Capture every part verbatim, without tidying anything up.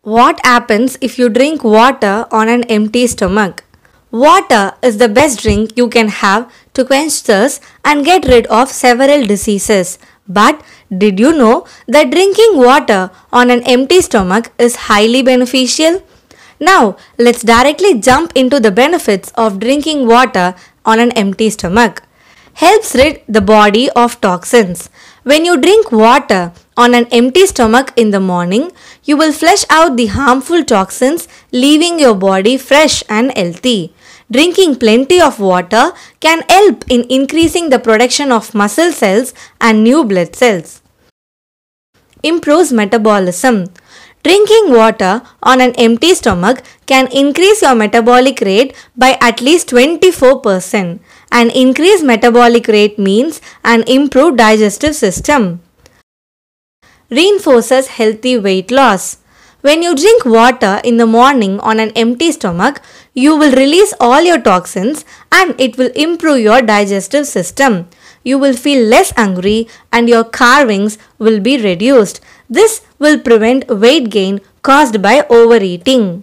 What happens if you drink water on an empty stomach? Water is the best drink you can have to quench thirst and get rid of several diseases. But did you know that drinking water on an empty stomach is highly beneficial? Now, let's directly jump into the benefits of drinking water on an empty stomach. Helps rid the body of toxins. When you drink water on an empty stomach in the morning, you will flush out the harmful toxins, leaving your body fresh and healthy. Drinking plenty of water can help in increasing the production of muscle cells and new blood cells. Improves metabolism. Drinking water on an empty stomach can increase your metabolic rate by at least twenty-four percent. An increased metabolic rate means an improved digestive system. Reinforces healthy weight loss. When you drink water in the morning on an empty stomach, you will release all your toxins and it will improve your digestive system. You will feel less hungry and your cravings will be reduced. This will prevent weight gain caused by overeating.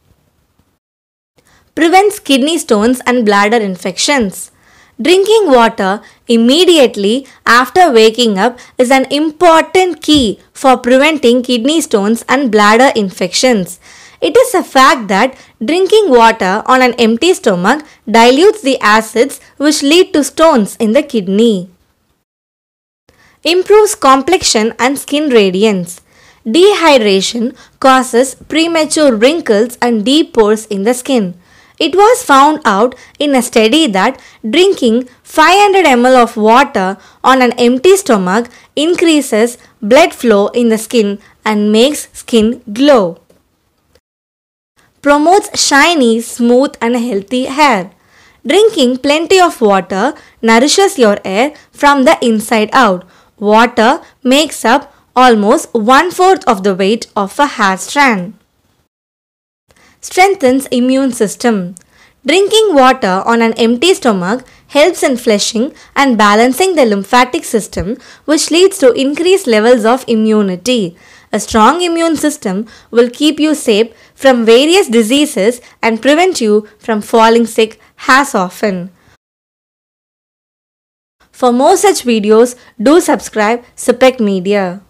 Prevents kidney stones and bladder infections. Drinking water immediately after waking up is an important key for preventing kidney stones and bladder infections. It is a fact that drinking water on an empty stomach dilutes the acids which lead to stones in the kidney. Improves complexion and skin radiance. Dehydration causes premature wrinkles and deep pores in the skin. It was found out in a study that drinking five hundred milliliters of water on an empty stomach increases blood flow in the skin and makes skin glow. Promotes shiny, smooth and healthy hair. Drinking plenty of water nourishes your hair from the inside out. Water makes up almost one-fourth of the weight of a hair strand. Strengthens immune system. Drinking water on an empty stomach helps in flushing and balancing the lymphatic system, which leads to increased levels of immunity. A strong immune system will keep you safe from various diseases and prevent you from falling sick as often. For more such videos, do subscribe Supec Media.